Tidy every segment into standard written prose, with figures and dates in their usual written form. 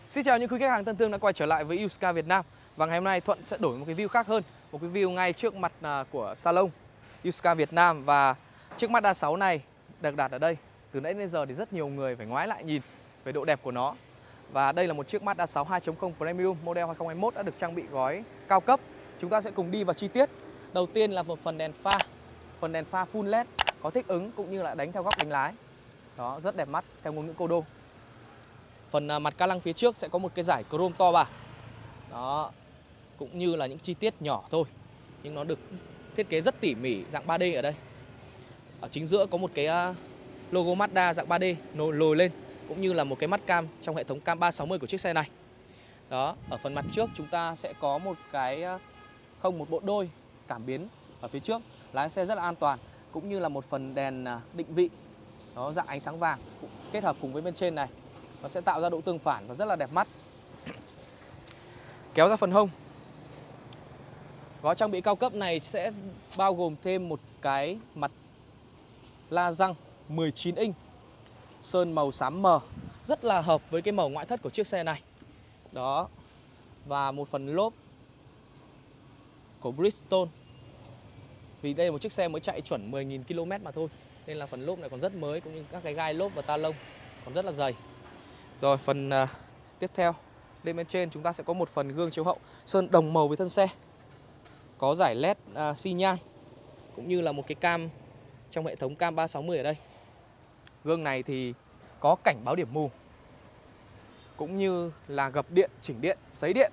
Xin chào những quý khách hàng thân thương đã quay trở lại với Uscar Việt Nam. Và ngày hôm nay Thuận sẽ đổi một cái view khác hơn, một cái view ngay trước mặt của salon Uscar Việt Nam. Và chiếc Mazda 6 này được đặt ở đây. Từ nãy đến giờ thì rất nhiều người phải ngoái lại nhìn về độ đẹp của nó. Và đây là một chiếc Mazda 6 2.0 Premium model 2021 đã được trang bị gói cao cấp. Chúng ta sẽ cùng đi vào chi tiết. Đầu tiên là một phần đèn pha. Phần đèn pha full LED có thích ứng cũng như là đánh theo góc đánh lái. Đó, rất đẹp mắt theo ngôn ngữ cô đô. Phần mặt ca lăng phía trước sẽ có một cái dải chrome to vào. Đó, cũng như là những chi tiết nhỏ thôi, nhưng nó được thiết kế rất tỉ mỉ, dạng 3D ở đây. Ở chính giữa có một cái logo Mazda dạng 3D lồi lên, cũng như là một cái mắt cam trong hệ thống cam 360 của chiếc xe này. Đó, ở phần mặt trước chúng ta sẽ có một cái một bộ đôi cảm biến ở phía trước, lái xe rất là an toàn, cũng như là một phần đèn định vị. Đó, dạng ánh sáng vàng kết hợp cùng với bên trên này, nó sẽ tạo ra độ tương phản và rất là đẹp mắt. Kéo ra phần hông. Gói trang bị cao cấp này sẽ bao gồm thêm một cái mặt la răng 19 inch sơn màu xám mờ, rất là hợp với cái màu ngoại thất của chiếc xe này. Đó. Và một phần lốp của Bridgestone. Vì đây là một chiếc xe mới chạy chuẩn 10.000 km mà thôi, nên là phần lốp này còn rất mới, cũng như các cái gai lốp và ta lông còn rất là dày. Rồi phần tiếp theo, lên bên trên chúng ta sẽ có một phần gương chiếu hậu sơn đồng màu với thân xe. Có dải LED xi nhan, cũng như là một cái cam trong hệ thống cam 360 ở đây. Gương này thì có cảnh báo điểm mù, cũng như là gập điện, chỉnh điện, sấy điện.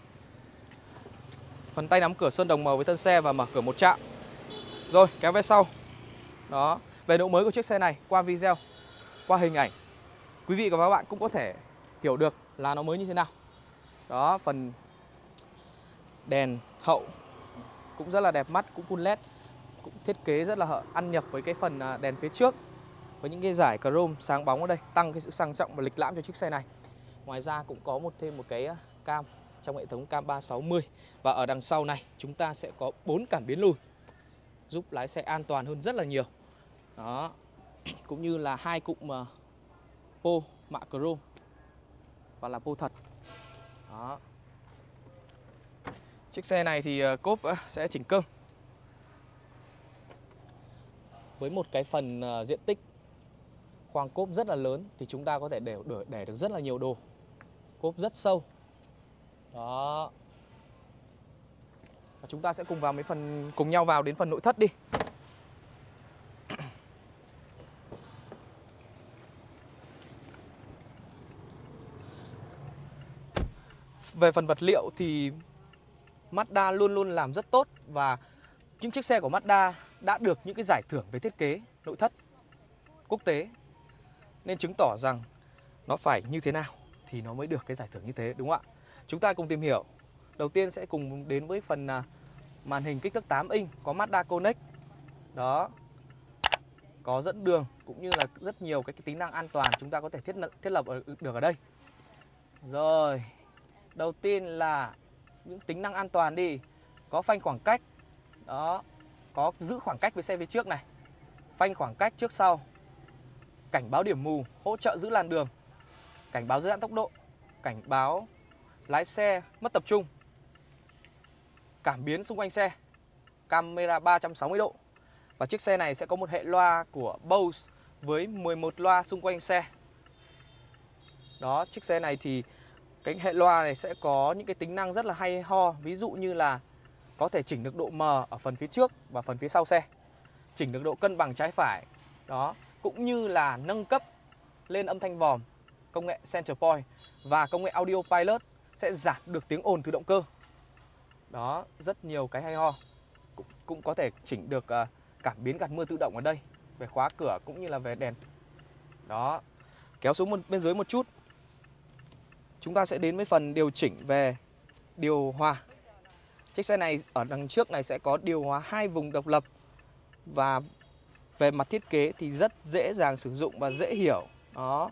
Phần tay nắm cửa sơn đồng màu với thân xe và mở cửa một chạm. Rồi, kéo về sau. Đó, về độ mới của chiếc xe này qua video, qua hình ảnh, quý vị và các bạn cũng có thể hiểu được là nó mới như thế nào. Đó, phần đèn hậu cũng rất là đẹp mắt, cũng full LED, cũng thiết kế rất là ăn nhập với cái phần đèn phía trước, với những cái dải chrome sáng bóng ở đây, tăng cái sự sang trọng và lịch lãm cho chiếc xe này. Ngoài ra cũng có thêm một cái cam trong hệ thống cam 360. Và ở đằng sau này chúng ta sẽ có 4 cảm biến lùi, giúp lái xe an toàn hơn rất là nhiều. Đó, cũng như là 2 cụm pô mạ chrome và là pô thật. Đó. Chiếc xe này thì cốp sẽ chỉnh cơm với một cái phần diện tích khoang cốp rất là lớn, thì chúng ta có thể để được rất là nhiều đồ. Cốp rất sâu. Đó. Và chúng ta sẽ cùng nhau vào đến phần nội thất đi. Về phần vật liệu thì Mazda luôn luôn làm rất tốt, và những chiếc xe của Mazda đã được những cái giải thưởng về thiết kế nội thất quốc tế, nên chứng tỏ rằng nó phải như thế nào thì nó mới được cái giải thưởng như thế, đúng không ạ? Chúng ta cùng tìm hiểu. Đầu tiên sẽ cùng đến với phần màn hình kích thước 8 inch, có Mazda Connect. Đó. Có dẫn đường, cũng như là rất nhiều cái tính năng an toàn chúng ta có thể thiết lập được ở đây. Rồi, đầu tiên là những tính năng an toàn đi. Có phanh khoảng cách. Đó, có giữ khoảng cách với xe phía trước này, phanh khoảng cách trước sau, cảnh báo điểm mù, hỗ trợ giữ làn đường, cảnh báo giới hạn tốc độ, cảnh báo lái xe mất tập trung, cảm biến xung quanh xe, camera 360 độ. Và chiếc xe này sẽ có một hệ loa của Bose với 11 loa xung quanh xe. Đó, chiếc xe này thì cái hệ loa này sẽ có những cái tính năng rất là hay ho. Ví dụ như là có thể chỉnh được độ mờ ở phần phía trước và phần phía sau xe, chỉnh được độ cân bằng trái phải. Đó, cũng như là nâng cấp lên âm thanh vòm, công nghệ Center Point và công nghệ Audio Pilot sẽ giảm được tiếng ồn từ động cơ. Đó, rất nhiều cái hay ho. Cũng có thể chỉnh được cảm biến gạt mưa tự động ở đây, về khóa cửa cũng như là về đèn. Đó, kéo xuống bên dưới một chút, chúng ta sẽ đến với phần điều chỉnh về điều hòa. Chiếc xe này ở đằng trước này sẽ có điều hòa 2 vùng độc lập, và về mặt thiết kế thì rất dễ dàng sử dụng và dễ hiểu. Đó,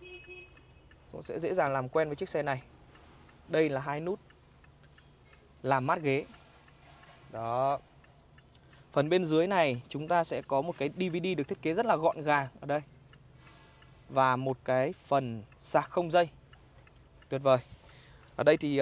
cũng sẽ dễ dàng làm quen với chiếc xe này. Đây là 2 nút làm mát ghế. Đó. Phần bên dưới này chúng ta sẽ có một cái DVD được thiết kế rất là gọn gàng ở đây, và một cái phần sạc không dây. Tuyệt vời. Ở đây thì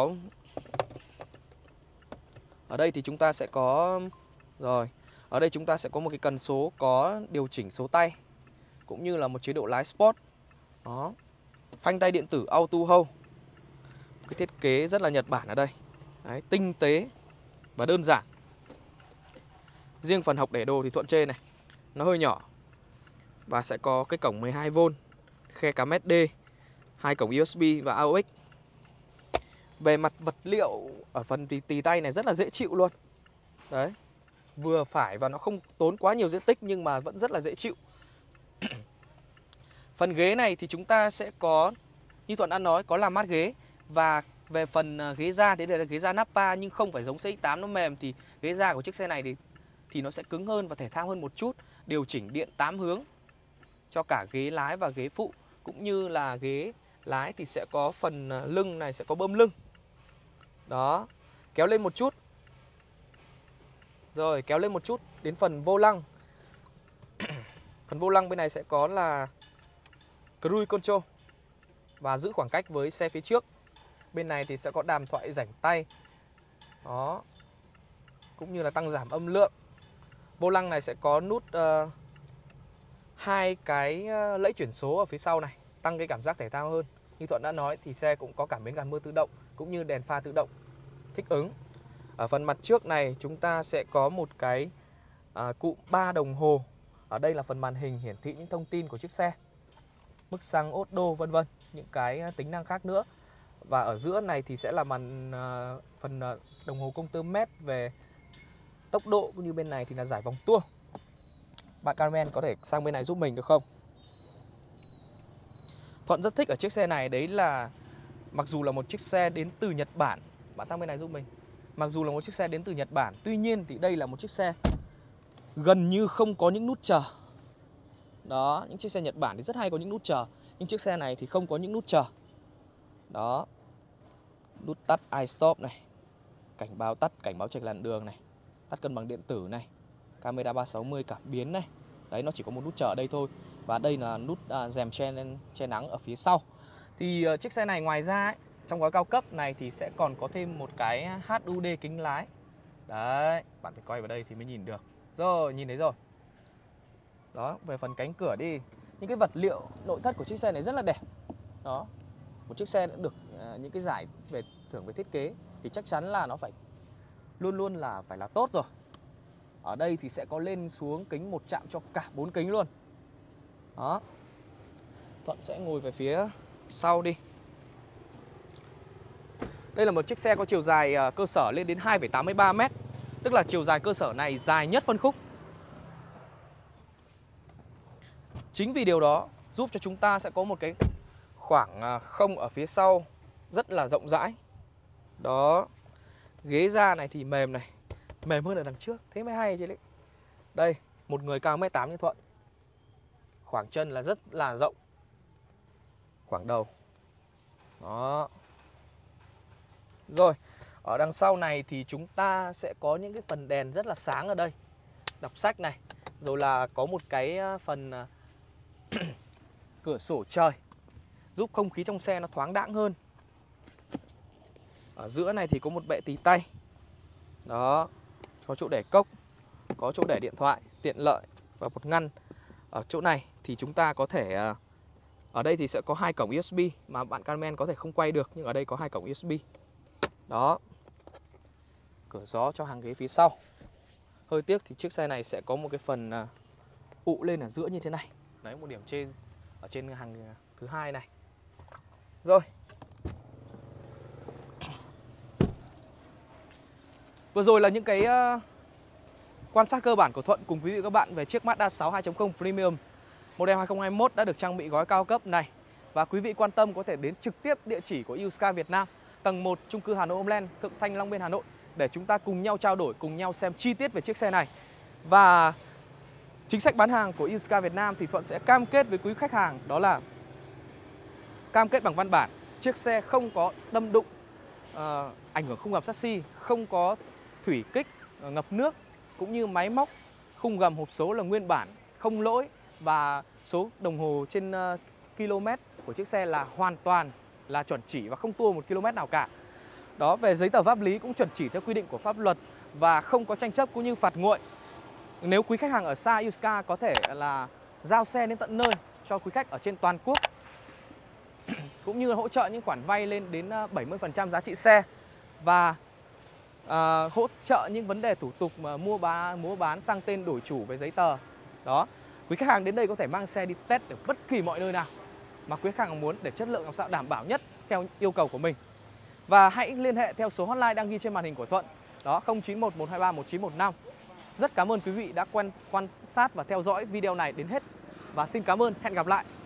ở đây thì chúng ta sẽ có rồi. Ở đây chúng ta sẽ có một cái cần số có điều chỉnh số tay cũng như là một chế độ lái Sport. Đó. Phanh tay điện tử Auto Hold. Cái thiết kế rất là Nhật Bản ở đây. Đấy, tinh tế và đơn giản. Riêng phần hộc để đồ thì thuận trên này, nó hơi nhỏ và sẽ có cái cổng 12V, khe cắm SD, 2 cổng USB và AUX. Về mặt vật liệu ở phần tì tay này rất là dễ chịu luôn. Đấy, vừa phải và nó không tốn quá nhiều diện tích nhưng mà vẫn rất là dễ chịu. Phần ghế này thì chúng ta sẽ có, như Thuận đã nói, có làm mát ghế. Và về phần ghế da, thế đây là ghế da Nappa nhưng không phải giống CX-8 nó mềm, thì ghế da của chiếc xe này thì nó sẽ cứng hơn và thể thao hơn một chút. Điều chỉnh điện 8 hướng cho cả ghế lái và ghế phụ, cũng như là ghế lái thì sẽ có phần lưng này sẽ có bơm lưng. Đó, kéo lên một chút. Rồi, kéo lên một chút đến phần vô lăng. Phần vô lăng bên này sẽ có là Cruise Control và giữ khoảng cách với xe phía trước. Bên này thì sẽ có đàm thoại rảnh tay. Đó, cũng như là tăng giảm âm lượng. Vô lăng này sẽ có nút hai cái lẫy chuyển số ở phía sau này, tăng cái cảm giác thể thao hơn. Như Thuận đã nói thì xe cũng có cảm biến gạt mưa tự động cũng như đèn pha tự động thích ứng. Ở phần mặt trước này chúng ta sẽ có một cái cụm 3 đồng hồ. Ở đây là phần màn hình hiển thị những thông tin của chiếc xe, mức xăng, ốt đô, vân vân, những cái tính năng khác nữa. Và ở giữa này thì sẽ là phần đồng hồ công tơ mét về tốc độ, cũng như bên này thì là giải vòng tua. Bạn cameraman có thể sang bên này giúp mình được không? Thuận rất thích ở chiếc xe này đấy là mặc dù là một chiếc xe đến từ Nhật Bản, bạn sang bên này giúp mình. Mặc dù là một chiếc xe đến từ Nhật Bản, tuy nhiên thì đây là một chiếc xe gần như không có những nút chờ. Đó, những chiếc xe Nhật Bản thì rất hay có những nút chờ, nhưng chiếc xe này thì không có những nút chờ. Đó, nút tắt iStop này, cảnh báo tắt, cảnh báo chệch làn đường này, tắt cân bằng điện tử này, camera 360 cảm biến này. Đấy, nó chỉ có một nút chờ ở đây thôi. Và đây là nút rèm che nắng ở phía sau. Thì chiếc xe này ngoài ra ấy, trong gói cao cấp này thì sẽ còn có thêm một cái HUD kính lái. Đấy, bạn phải quay vào đây thì mới nhìn được. Rồi, nhìn thấy rồi. Đó, về phần cánh cửa đi. Những cái vật liệu nội thất của chiếc xe này rất là đẹp. Đó, một chiếc xe đã được những cái giải về thưởng về thiết kế thì chắc chắn là nó phải luôn luôn là phải là tốt rồi. Ở đây thì sẽ có lên xuống kính một chạm cho cả 4 kính luôn. Đó. Thuận sẽ ngồi về phía sau đi. Đây là một chiếc xe có chiều dài cơ sở lên đến 2,83 m, tức là chiều dài cơ sở này dài nhất phân khúc. Chính vì điều đó giúp cho chúng ta sẽ có một cái khoảng không ở phía sau rất là rộng rãi. Đó. Ghế da này thì mềm này, mềm hơn ở đằng trước, thế mới hay chứ đấy. Đây, một người cao 1m8 như Thuận, khoảng chân là rất là rộng, khoảng đầu. Đó. Rồi, ở đằng sau này thì chúng ta sẽ có những cái phần đèn rất là sáng ở đây. Đọc sách này, rồi là có một cái phần cửa sổ trời, giúp không khí trong xe nó thoáng đãng hơn. Ở giữa này thì có một bệ tì tay. Đó, có chỗ để cốc, có chỗ để điện thoại, tiện lợi và một ngăn. Ở chỗ này thì chúng ta có thể, ở đây thì sẽ có 2 cổng USB mà bạn cameraman có thể không quay được, nhưng ở đây có 2 cổng USB. Đó, cửa gió cho hàng ghế phía sau. Hơi tiếc thì chiếc xe này sẽ có một cái phần ụ lên ở giữa như thế này. Đấy, một điểm trên ở trên hàng thứ hai này. Rồi, vừa rồi là những cái quan sát cơ bản của Thuận cùng quý vị và các bạn về chiếc Mazda 6 2.0 Premium model 2021 đã được trang bị gói cao cấp này. Và quý vị quan tâm có thể đến trực tiếp địa chỉ của Uscar Việt Nam, tầng 1 chung cư Hà Nội Homeland, Thượng Thanh, Long Biên, Hà Nội, để chúng ta cùng nhau trao đổi, cùng nhau xem chi tiết về chiếc xe này. Và chính sách bán hàng của Uscar Việt Nam thì Thuận sẽ cam kết với quý khách hàng, đó là cam kết bằng văn bản, chiếc xe không có đâm đụng, ảnh hưởng khung gầm chassis, không có thủy kích, ngập nước, cũng như máy móc, khung gầm hộp số là nguyên bản, không lỗi, và số đồng hồ trên km của chiếc xe là hoàn toàn là chuẩn chỉ và không tua 1 km nào cả. Đó, về giấy tờ pháp lý cũng chuẩn chỉ theo quy định của pháp luật và không có tranh chấp cũng như phạt nguội. Nếu quý khách hàng ở xa, Yuska có thể là giao xe đến tận nơi cho quý khách ở trên toàn quốc, cũng như hỗ trợ những khoản vay lên đến 70% giá trị xe và hỗ trợ những vấn đề thủ tục mà mua bán sang tên đổi chủ về giấy tờ. Đó, quý khách hàng đến đây có thể mang xe đi test ở bất kỳ mọi nơi nào mà quý khách hàng muốn để chất lượng làm sao đảm bảo nhất theo yêu cầu của mình. Và hãy liên hệ theo số hotline đang ghi trên màn hình của Thuận. Đó, 091 123 1915. Rất cảm ơn quý vị đã quan sát và theo dõi video này đến hết. Và xin cảm ơn, hẹn gặp lại.